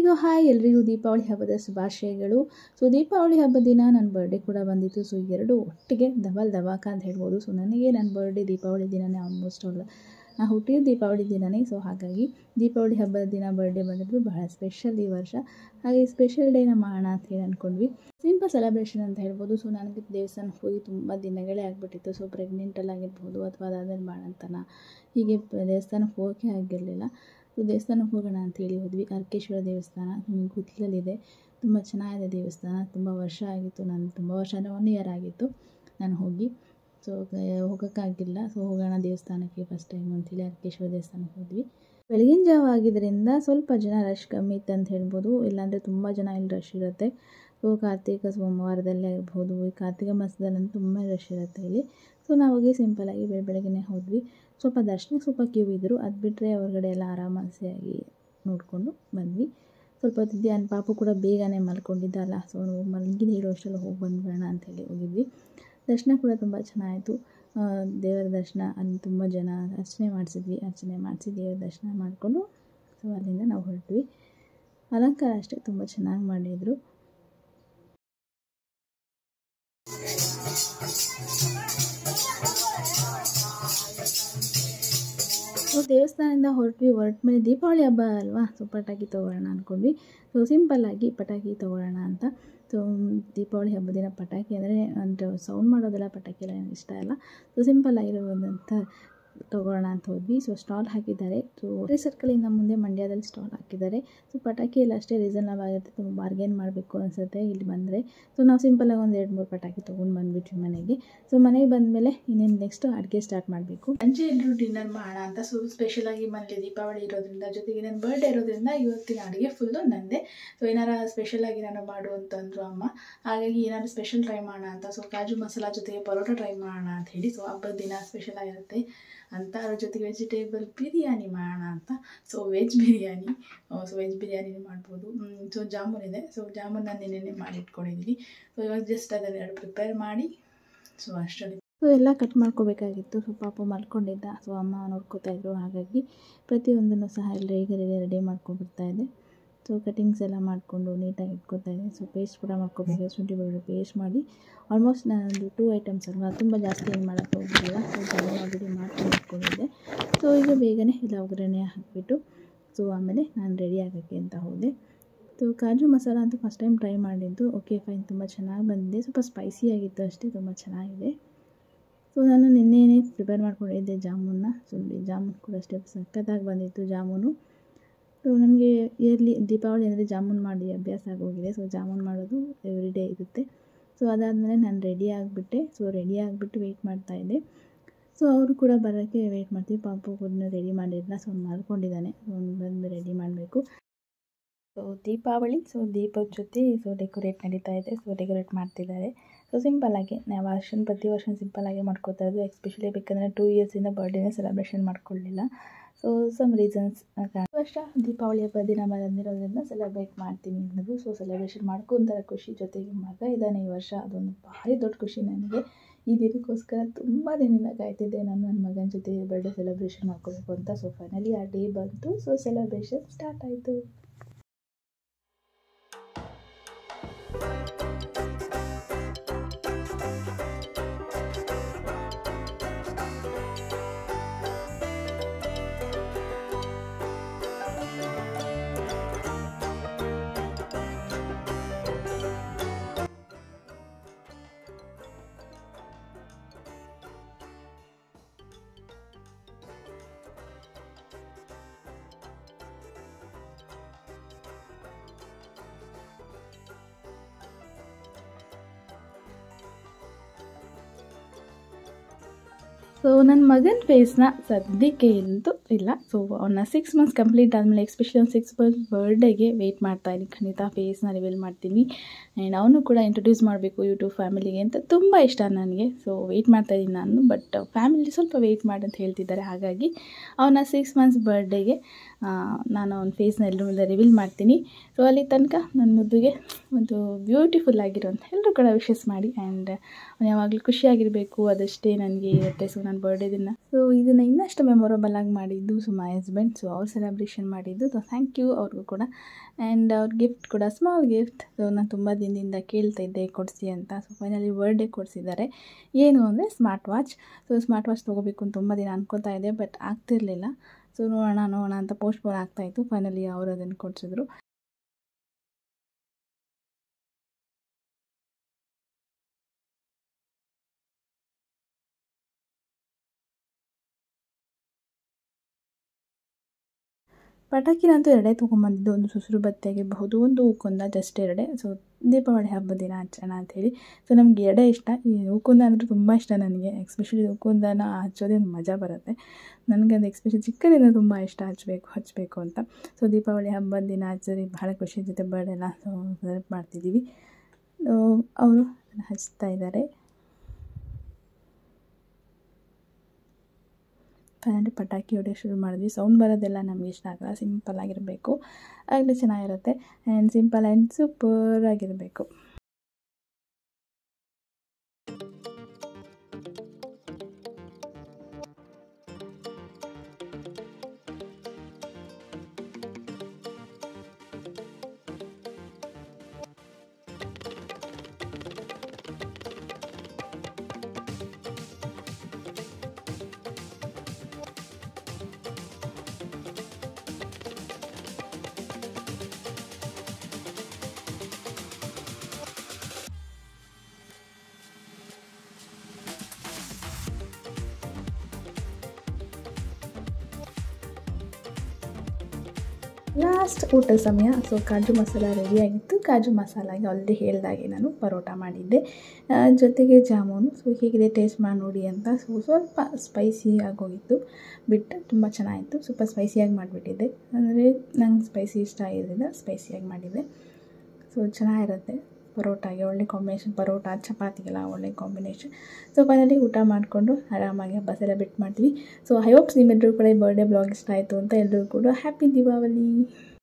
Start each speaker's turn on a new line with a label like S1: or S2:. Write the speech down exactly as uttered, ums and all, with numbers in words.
S1: ಎಲ್ಲರಿಗೂ ಹಾಯ್ ಎಲ್ಲರಿಗೂ ದೀಪಾವಳಿ ಹಬ್ಬದ ಶುಭಾಶಯಗಳು. ಸೊ ದೀಪಾವಳಿ ಹಬ್ಬದ ದಿನ ನನ್ನ ಬರ್ಡೇ ಕೂಡ ಬಂದಿತ್ತು. ಸೊ ಎರಡು ಒಟ್ಟಿಗೆ ಡಬಲ್ ದವಾಕ ಅಂತ ಹೇಳ್ಬೋದು. ಸೊ ನನಗೆ ನನ್ನ ಬರ್ಡೇ ದೀಪಾವಳಿ ದಿನವೇ ಆಲ್ಮೋಸ್ಟ್ ಅಲ್ಲ, ನಾ ಹುಟ್ಟಿದ ದೀಪಾವಳಿ ದಿನವೇ. ಸೊ ಹಾಗಾಗಿ ದೀಪಾವಳಿ ಹಬ್ಬದ ದಿನ ಬರ್ಡೇ ಬಂದಿದ್ದು ಬಹಳ ಸ್ಪೆಷಲ್ ಈ ವರ್ಷ. ಹಾಗೆ ಸ್ಪೆಷಲ್ ಡೇನ ಮಾಡೋಣ ಅಂತ ಹೇಳಿ ಅಂದ್ಕೊಂಡ್ವಿ. ಸಿಂಪಲ್ ಸೆಲೆಬ್ರೇಷನ್ ಅಂತ ಹೇಳ್ಬೋದು. ಸೊ ನನಗೆ ದೇವಸ್ಥಾನಕ್ಕೆ ಹೋಗಿ ತುಂಬ ದಿನಗಳೇ ಆಗಿಬಿಟ್ಟಿತ್ತು. ಸೊ ಪ್ರೆಗ್ನೆಂಟಲ್ಲಿ ಆಗಿರ್ಬೋದು ಅಥವಾ ಅದಾದ್ಮೇಲೆ ಬಾಣಂತನ, ಹೀಗೆ ದೇವಸ್ಥಾನಕ್ಕೆ ಹೋಗೋಕ್ಕೆ ಆಗಿರಲಿಲ್ಲ. ಸೊ ದೇವಸ್ಥಾನಕ್ಕೆ ಹೋಗೋಣ ಅಂತೇಳಿ ಹೋದ್ವಿ. ಅರ್ಕೇಶ್ವರ ದೇವಸ್ಥಾನ ನಿಮಗೆ ಗುತ್ತಲಲ್ಲಿದೆ. ತುಂಬ ಚೆನ್ನಾಗಿದೆ ದೇವಸ್ಥಾನ. ತುಂಬ ವರ್ಷ ಆಗಿತ್ತು, ನಾನು ತುಂಬ ವರ್ಷ ಅಂದರೆ ಒನ್ ಇಯರ್ ಆಗಿತ್ತು ನಾನು ಹೋಗಿ. ಸೊ ಹೋಗೋಕ್ಕಾಗಿಲ್ಲ. ಸೊ ಹೋಗೋಣ ದೇವಸ್ಥಾನಕ್ಕೆ ಫಸ್ಟ್ ಟೈಮ್ ಅಂತೇಳಿ ಅರ್ಕೇಶ್ವರ ದೇವಸ್ಥಾನಕ್ಕೆ ಹೋದ್ವಿ. ಬೆಳಗಿನ ಜಾವ ಆಗಿದ್ದರಿಂದ ಸ್ವಲ್ಪ ಜನ ರಶ್ ಕಮ್ಮಿ ಇತ್ತು ಅಂತ ಹೇಳ್ಬೋದು. ಇಲ್ಲಾಂದರೆ ತುಂಬ ಜನ ಇಲ್ಲಿ ರಶ್ ಇರುತ್ತೆ. ಸೊ ಕಾರ್ತಿಕ ಸೋಮವಾರದಲ್ಲೇ ಇರ್ಬೋದು, ಈ ಕಾರ್ತಿಕ ಮಾಸದಲ್ಲಂತೂ ತುಂಬ ರಶ್ ಇರುತ್ತೆ ಇಲ್ಲಿ. ಸೊ ನಾವು ಹೋಗಿ ಸಿಂಪಲಾಗಿ ಬೆಳ ಬೆಳಗ್ಗೆ ಹೋದ್ವಿ. ಸ್ವಲ್ಪ ದರ್ಶನಕ್ಕೆ ಸ್ವಲ್ಪ ಕ್ಯೂ ಇದ್ದರು, ಅದು ಬಿಟ್ಟರೆ ಹೊರಗಡೆ ಎಲ್ಲ ಆರಾಮಾಸಿಯಾಗಿ ನೋಡಿಕೊಂಡು ಬಂದ್ವಿ. ಸ್ವಲ್ಪ ಹೊತ್ತಿದ್ದೆ ನನ್ನ ಪಾಪು ಕೂಡ ಬೇಗನೆ ಮಲ್ಕೊಂಡಿದ್ದಲ್ಲ. ಸೊ ಮಲಗಿದ ಹೇಳೋ ಅಷ್ಟೆಲ್ಲ ಹೋಗಿ ಬಂದ್ಬೇಡ ಅಂಥೇಳಿ ಹೋಗಿದ್ವಿ. ದರ್ಶನ ಕೂಡ ತುಂಬ ಚೆನ್ನಾಯಿತು. ದೇವರ ದರ್ಶನ ಅಲ್ಲಿ ತುಂಬ ಜನ ಅರ್ಚನೆ ಮಾಡಿಸಿದ್ವಿ. ಅರ್ಚನೆ ಮಾಡಿಸಿ ದೇವರ ದರ್ಶನ ಮಾಡಿಕೊಂಡು ಸೊ ಅಲ್ಲಿಂದ ನಾವು ಹೊರಟ್ವಿ. ಅಲಂಕಾರ ಅಷ್ಟೇ ತುಂಬ ಚೆನ್ನಾಗಿ ಮಾಡಿದರು. ಸೊ ದೇವಸ್ಥಾನದಿಂದ ಹೊರಟ್ವಿ. ಹೊರಟ ಮೇಲೆ ದೀಪಾವಳಿ ಹಬ್ಬ ಅಲ್ವಾ, ಸೊ ಪಟಾಕಿ ತೊಗೊಳ್ಳೋಣ ಅಂದ್ಕೊಂಡ್ವಿ. ಸೊ ಸಿಂಪಲ್ಲಾಗಿ ಪಟಾಕಿ ತೊಗೊಳ್ಳೋಣ ಅಂತ. ಸೊ ದೀಪಾವಳಿ ಹಬ್ಬದ ದಿನ ಪಟಾಕಿ ಅಂದರೆ ಅಂದರೆ ಸೌಂಡ್ ಮಾಡೋದೆಲ್ಲ ಪಟಾಕಿ ಎಲ್ಲ ಇಷ್ಟ ಇಲ್ಲ. ಸೊ ಸಿಂಪಲ್ಲಾಗಿರೋದಂತ ತೊಗೊಳ್ಳೋಣ ಅಂತ ಹೋದ್ವಿ. ಸೊ ಸ್ಟಾಲ್ ಹಾಕಿದ್ದಾರೆ. ಸೊ ಸರ್ಕಲಿಂದ ಮುಂದೆ ಮಂಡ್ಯದಲ್ಲಿ ಸ್ಟಾಲ್ ಹಾಕಿದ್ದಾರೆ. ಸೊ ಪಟಾಕಿ ಎಲ್ಲ ಅಷ್ಟೇ ರೀಸನಬಲ್ ಆಗಿರುತ್ತೆ. ತುಂಬ ಬಾರ್ಗೇನ್ ಮಾಡಬೇಕು ಅನಿಸುತ್ತೆ ಇಲ್ಲಿ ಬಂದರೆ. ಸೊ ನಾವು ಸಿಂಪಲಾಗಿ ಒಂದು ಎರಡು ಮೂರು ಪಟಾಕಿ ತೊಗೊಂಡು ಬಂದುಬಿಟ್ವಿ ಮನೆಗೆ. ಸೊ ಮನೆಗೆ ಬಂದಮೇಲೆ ಇನ್ನೇನು ನೆಕ್ಸ್ಟ್ ಅಡುಗೆ ಸ್ಟಾರ್ಟ್ ಮಾಡಬೇಕು. ಸಂಜೆ ಎಲ್ಲರೂ ಡಿನ್ನರ್ ಮಾಡೋಣ ಅಂತ. ಸೊ ಸ್ಪೆಷಲಾಗಿ ಮನೇಲಿ ದೀಪಾವಳಿ ಇರೋದ್ರಿಂದ, ಜೊತೆಗೆ ನನ್ನ ಬರ್ಡೇ ಇರೋದ್ರಿಂದ ಇವತ್ತಿನ ಅಡುಗೆ ಫುಲ್ಲು ನಂದೆ. ಸೊ ಏನಾರು ಸ್ಪೆಷಲಾಗಿ ನಾನು ಮಾಡು ಅಂತಂದರು ಅಮ್ಮ. ಹಾಗಾಗಿ ಏನಾದ್ರು ಸ್ಪೆಷಲ್ ಟ್ರೈ ಮಾಡೋಣ ಅಂತ. ಸೊ ಕಾಜು ಮಸಾಲ ಜೊತೆಗೆ ಪರೋಟ ಟ್ರೈ ಮಾಡೋಣ ಅಂತ ಹೇಳಿ. ಸೊ ಹಬ್ಬದ ದಿನ ಸ್ಪೆಷಲ್ ಆಗಿರುತ್ತೆ ಅಂತ, ಅದ್ರ ಜೊತೆಗೆ ವೆಜಿಟೇಬಲ್ ಬಿರಿಯಾನಿ ಮಾಡೋಣ ಅಂತ. So veg biryani so veg biryani ಮಾಡ್ಬೋದು. ಸೊ ಜಾಮೂನ್ ಇದೆ. ಸೊ ಜಾಮೂನ್ ನಾನು ನೆನ್ನೆ ಮಾಡಿ ಇಟ್ಕೊಂಡಿದ್ದೀನಿ. ಸೊ ಇವಾಗ ಜಸ್ಟ್ ಅದನ್ನೆರಡು ಪ್ರಿಪೇರ್ ಮಾಡಿ ಸೊ ಅಷ್ಟರಲ್ಲಿ ಸೊ ಎಲ್ಲ ಕಟ್ ಮಾಡ್ಕೋಬೇಕಾಗಿತ್ತು. ಸೊ ಪಾಪ ಮಲ್ಕೊಂಡಿದ್ದ. ಸೊ ಅಮ್ಮ ನೋಡ್ಕೋತಾಯಿದ್ರು. ಹಾಗಾಗಿ ಪ್ರತಿಯೊಂದನ್ನು ಸಹ ಎಲ್ಲ ಈಗ ರೆಡಿ ಮಾಡ್ಕೊಂಡ್ಬಿಡ್ತಾಯಿದ್ದೆ. ಸೊ ಕಟಿಂಗ್ಸ್ ಎಲ್ಲ ಮಾಡಿಕೊಂಡು ನೀಟಾಗಿ ಇಟ್ಕೊತಾ ಇದೆ. ಸೊ ಪೇಸ್ಟ್ ಕೂಡ ಮಾಡ್ಕೋಬೇಕು. ಶುಂಠಿ ಬೆಳ್ಳುಳ್ಳಿ ಪೇಸ್ಟ್ ಮಾಡಿ ಆಲ್ಮೋಸ್ಟ್ ನಾನೊಂದು ಟೂ ಐಟಮ್ಸ್ ಅಲ್ವಾ, ತುಂಬ ಜಾಸ್ತಿ ಏನು ಮಾಡೋಕ್ಕೆ ಹೋಗಿಲ್ಲ. ಸೊ ಅದನ್ನು ಆಲ್ರೆಡಿ ಮಾಡ್ಕೊಂಡು ಇಟ್ಕೊಂಡಿದ್ದೆ. ಸೊ ಈಗ ಬೇಗನೆ ಎಲ್ಲ ಒಗ್ಗರಣೆ ಹಾಕಿಬಿಟ್ಟು ಸೊ ಆಮೇಲೆ ನಾನು ರೆಡಿ ಆಗೋಕ್ಕೆ ಅಂತ ಹೋದೆ. ಸೊ ಕಾಜು ಮಸಾಲ ಅಂತೂ ಫಸ್ಟ್ ಟೈಮ್ ಟ್ರೈ ಮಾಡಿದ್ದು. ಓಕೆ ಫೈನ್, ತುಂಬ ಚೆನ್ನಾಗಿ ಬಂದಿದೆ. ಸ್ವಲ್ಪ ಸ್ಪೈಸಿ ಆಗಿತ್ತು ಅಷ್ಟೇ, ತುಂಬ ಚೆನ್ನಾಗಿದೆ. ಸೊ ನಾನು ನಿನ್ನೆನೇ ಪ್ರಿಪೇರ್ ಮಾಡ್ಕೊಂಡಿದ್ದೆ ಜಾಮೂನ್ನ. ಸೊ ಜಾಮೂನ್ ಕೂಡ ಅಷ್ಟೇ ಸಖತ್ತಾಗಿ ಬಂದಿತ್ತು ಜಾಮೂನು. ಸೊ ನಮಗೆ ಇಯರ್ಲಿ ದೀಪಾವಳಿ ಅಂದರೆ ಜಾಮೂನ್ ಮಾಡಿ ಅಭ್ಯಾಸ ಆಗೋಗಿದೆ. ಸೊ ಜಾಮೂನ್ ಮಾಡೋದು ಎವ್ರಿ ಡೇ ಇರುತ್ತೆ. ಸೊ ಅದಾದಮೇಲೆ ನಾನು ರೆಡಿ ಆಗಿಬಿಟ್ಟೆ. ಸೊ ರೆಡಿ ಆಗಿಬಿಟ್ಟು ವೆಯ್ಟ್ ಮಾಡ್ತಾಯಿದ್ದೆ. ಸೊ ಅವರು ಕೂಡ ಬರೋಕ್ಕೆ ವೆಯ್ಟ್ ಮಾಡ್ತೀವಿ. ಪಾಪು ಕೂಡ ರೆಡಿ ಮಾಡಿದ್ನ. ಸೊ ಮಲ್ಕೊಂಡಿದ್ದಾನೆ. ಸೊ ಬಂದು ರೆಡಿ ಮಾಡಬೇಕು. ಸೊ ದೀಪಾವಳಿ ಸೊ ದೀಪದ ಜೊತೆ ಸೊ ಡೆಕೋರೇಟ್ ನಡೀತಾ ಇದೆ. ಸೊ ಡೆಕೋರೇಟ್ ಮಾಡ್ತಿದ್ದಾರೆ. ಸೊ ಸಿಂಪಲ್ಲಾಗಿ ನಾವು ವರ್ಷ ಪ್ರತಿ ವರ್ಷ ಸಿಂಪಲ್ಲಾಗಿ ಮಾಡ್ಕೋತಾ ಇರೋದು. ಎಸ್ಪೆಷಲಿ ಬೇಕಂದರೆ ಟೂ ಇಯರ್ಸಿಂದ ಬರ್ಡೇನೇ ಸೆಲೆಬ್ರೇಷನ್ ಮಾಡ್ಕೊಳ್ಳಿಲ್ಲ. ಸೊ ಸಮ್ ರೀಸನ್ಸ್ ವರ್ಷ ದೀಪಾವಳಿ ಹಬ್ಬದ ದಿನ ಬಂದಿರೋದ್ರಿಂದ ಸೆಲೆಬ್ರೇಟ್ ಮಾಡ್ತೀನಿ ಅನ್ನೋದು. ಸೊ ಸೆಲೆಬ್ರೇಷನ್ ಮಾಡ್ಕೊಂತಾರೆ ಖುಷಿ. ಜೊತೆಗೆ ಮಗ ಇದ್ದಾನೆ ಈ ವರ್ಷ, ಅದೊಂದು ಭಾರಿ ದೊಡ್ಡ ಖುಷಿ ನನಗೆ. ಈ ದಿನಕ್ಕೋಸ್ಕರ ತುಂಬ ದಿನದಿಂದ ಕಾಯ್ತಿದ್ದೆ ನಾನು ನನ್ನ ಮಗನ ಜೊತೆ ಬರ್ಡೇ ಸೆಲೆಬ್ರೇಷನ್ ಮಾಡ್ಕೋಬೇಕು ಅಂತ. ಸೊ ಫೈನಲಿ ಆ ಡೇ ಬಂತು. ಸೊ ಸೆಲೆಬ್ರೇಷನ್ ಸ್ಟಾರ್ಟ್ ಆಯಿತು. ಸೊ ನನ್ನ ಮಗನ ಫೇಸ್ನ ಸದ್ಯಕ್ಕೆ ಎಲ್ಲೂ ಇಲ್ಲ. ಸೊ ಅವನ್ನ ಸಿಕ್ಸ್ ಮಂತ್ಸ್ ಕಂಪ್ಲೀಟ್ ಆದಮೇಲೆ ಎಕ್ಸ್ಪೆಷಲಿ ಒಂದು ಸಿಕ್ಸ್ ಮಂತ್ಸ್ ಬರ್ಡೇಗೆ ವೆಯ್ಟ್ ಮಾಡ್ತಾಯಿದ್ದೀನಿ. ಖಂಡಿತ ಫೇಸ್ನ ರಿವೀಲ್ ಮಾಡ್ತೀನಿ. ಆ್ಯಂಡ್ ಅವನು ಕೂಡ ಇಂಟ್ರೊಡ್ಯೂಸ್ ಮಾಡಬೇಕು ಯೂಟ್ಯೂಬ್ ಫ್ಯಾಮಿಲಿಗೆ ಅಂತ ತುಂಬ ಇಷ್ಟ ನನಗೆ. ಸೊ ವೆಯ್ಟ್ ಮಾಡ್ತಾಯಿದ್ದೀನಿ ನಾನು. ಬಟ್ ಫ್ಯಾಮಿಲಿ ಸ್ವಲ್ಪ ವೆಯ್ಟ್ ಮಾಡಿ ಅಂತ ಹೇಳ್ತಿದ್ದಾರೆ. ಹಾಗಾಗಿ ಅವನ ಸಿಕ್ಸ್ ಮಂತ್ಸ್ ಬರ್ಡೇಗೆ ನಾನು ಅವನ ಫೇಸ್ನ ಎಲ್ಲರೂ ರಿವೀಲ್ ಮಾಡ್ತೀನಿ. ಸೊ ಅಲ್ಲಿ ತನಕ ನನ್ನ ಮುದ್ದುಗೆ ಒಂದು ಬ್ಯೂಟಿಫುಲ್ ಆಗಿರೋಂಥ ಎಲ್ಲರೂ ಕೂಡ ವಿಶಸ್ ಮಾಡಿ. ಆ್ಯಂಡ್ ಅವನು ಯಾವಾಗಲೂ ಖುಷಿಯಾಗಿರಬೇಕು, ಅದಷ್ಟೇ ನನಗೆ ಇರುತ್ತೆ. ಸೊ ನನ್ನ ಬರ್ಡೇ ದಿನ. ಸೊ ಇದನ್ನು ಇನ್ನಷ್ಟು ಮೆಮೊರಬಲ್ ಆಗಿ ಮಾಡಿದ್ದು ಸೊ ಮೈ ಹಸ್ಬೆಂಡ್. ಸೊ ಅವ್ರು ಸೆಲೆಬ್ರೇಷನ್ ಮಾಡಿದ್ದು. ಸೊ ಥ್ಯಾಂಕ್ ಯು ಅವ್ರಿಗೂ ಕೂಡ. ಆ್ಯಂಡ್ ಅವ್ರ ಗಿಫ್ಟ್ ಕೂಡ ಸ್ಮಾಲ್ ಗಿಫ್ಟ್. ಸೊ ನಾನು ತುಂಬ ದಿನದಿಂದ ಕೇಳ್ತಾ ಇದ್ದೆ ಕೊಡಿಸಿ ಅಂತ. ಸೊ ಫೈನಲಿ ಬರ್ಡೇ ಕೊಡಿಸಿದ್ದಾರೆ. ಏನು ಅಂದರೆ smart watch. So smart watch ತೊಗೋಬೇಕು ಅಂತ ತುಂಬ ದಿನ ಅನ್ಕೋತಾ ಇದ್ದೆ, ಬಟ್ ಆಗ್ತಿರಲಿಲ್ಲ. ಸೊ ನೋಡೋಣ ನೋಡೋಣ ಅಂತ ಪೋಸ್ಟ್ಪೋನ್ ಆಗ್ತಾಯಿತ್ತು. ಫೈನಲಿ ಅವರು ಅದನ್ನು ಕೊಡಿಸಿದ್ರು. ಪಟಾಕಿನಂತೂ ಎರಡೇ ತೊಗೊಂಬಂದಿದ್ದು. ಒಂದು ಸುಸುರು ಬತ್ತಿ ಆಗಿರಬಹುದು, ಒಂದು ಹೂಕುಂದ, ಜಸ್ಟ್ ಎರಡೇ. ಸೊ ದೀಪಾವಳಿ ಹಬ್ಬದ ದಿನ ಹಚ್ಚೋಣ ಅಂಥೇಳಿ. ಸೊ ನಮ್ಗೆ ಎರಡೇ ಇಷ್ಟ. ಈ ಹೂಕುಂದ ಅಂದರೆ ತುಂಬ ಇಷ್ಟ ನನಗೆ. ಎಕ್ಸ್ಪೆಷಲಿ ಹೂಕುಂದನ ಹಚ್ಚೋದೇ ಒಂದು ಮಜಾ ಬರುತ್ತೆ. ನನಗೆ ಅದು ಎಕ್ಸ್ಪೆಷಲಿ ಚಿಕ್ಕದಿಂದ ತುಂಬ ಇಷ್ಟ ಹಚ್ಚಬೇಕು ಹಚ್ಚಬೇಕು ಅಂತ. ಸೊ ದೀಪಾವಳಿ ಹಬ್ಬದ ದಿನ ಹಚ್ಚಿದ್ರೆ ಬಹಳ ಖುಷಿ ಜೊತೆ ಬರ್ಡೇನ ಸೊ ಸೆಲೆಬ್ರೇಟ್ ಮಾಡ್ತಿದ್ದೀವಿ. ಅವರು ಹಚ್ತಾ ಇದ್ದಾರೆ. ಫೈನಲಿ ಪಟಾಕಿ ಹೊಡೆಯೋಕೆ ಶುರು ಮಾಡಿದ್ವಿ. ಸೌಂಡ್ ಬರೋದೆಲ್ಲ ನಮಗೆ ಇಷ್ಟ ಆಗಲ್ಲ, ಸಿಂಪಲ್ ಆಗಿರಬೇಕು, ಆಗಲೇ ಚೆನ್ನಾಗಿರುತ್ತೆ. ಆ್ಯಂಡ್ ಸಿಂಪಲ್ ಆ್ಯಂಡ್ ಸೂಪರ್ ಆಗಿರಬೇಕು. ಲಾಸ್ಟ್ ಊಟ ಸಮಯ. ಸೊ ಕಾಜು ಮಸಾಲ ರೆಡಿಯಾಗಿತ್ತು. ಕಾಜು ಮಸಾಲಾಗೆ ಆಲ್ರೆಡಿ ಹೇಳ್ದಾಗೆ ನಾನು ಪರೋಟ ಮಾಡಿದ್ದೆ, ಜೊತೆಗೆ ಜಾಮೂನು. ಸೊ ಹೇಗಿದೆ ಟೇಸ್ಟ್ ಮಾಡಿ ನೋಡಿ ಅಂತ. ಸೊ ಸ್ವಲ್ಪ ಸ್ಪೈಸಿ ಆಗೋಗಿತ್ತು, ಬಿಟ್ಟು ತುಂಬ ಚೆನ್ನಾಗಿತ್ತು. ಸ್ವಲ್ಪ ಸ್ಪೈಸಿಯಾಗಿ ಮಾಡಿಬಿಟ್ಟಿದ್ದೆ. ಅಂದರೆ ನಂಗೆ ಸ್ಪೈಸಿ ಇಷ್ಟ ಆಗಿದ್ದರಿಂದ ಸ್ಪೈಸಿಯಾಗಿ ಮಾಡಿದ್ದೆ. ಸೊ ಚೆನ್ನಾಗಿರುತ್ತೆ. ಪರೋಟಾಗೆ ಒಳ್ಳೆ ಕಾಂಬಿನೇಷನ್. ಪರೋಟ ಚಪಾತಿಗೆಲ್ಲ ಒಳ್ಳೆ ಕಾಂಬಿನೇಷನ್. ಸೊ ಫೈನಲಿ ಊಟ ಮಾಡಿಕೊಂಡು ಆರಾಮಾಗಿ ಹಬ್ಬ ಸೆಲೆಬ್ರೇಟ್ ಮಾಡ್ತೀವಿ. ಸೊ ಐ ಹೋಪ್ಸ್ ನಿಮ್ಮೆಲ್ಲರೂ ಕೂಡ ಬರ್ಡೇ ಬ್ಲಾಗ್ ಇಷ್ಟ ಆಯಿತು ಅಂತ. ಎಲ್ಲರೂ ಕೂಡ ಹ್ಯಾಪಿ ದೀಪಾವಳಿ.